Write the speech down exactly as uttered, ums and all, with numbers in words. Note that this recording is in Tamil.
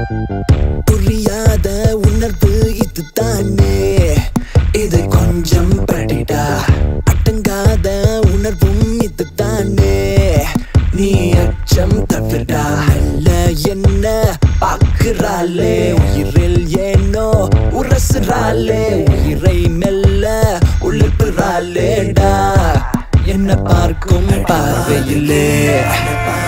புரியாத உணர்வு இதுதானே, இதை கொஞ்சம் படிடா. அடங்காத உணர்வும் இதுதானே, நீ அச்சம் தவிரா. அல்ல என்ன பாக்குறாளே, உயிரில் ஏனோ உரசுறாளே, உயிரை மெல்ல உழுப்புறாளேடா. என்ன பார்க்கும் பார்வையிலே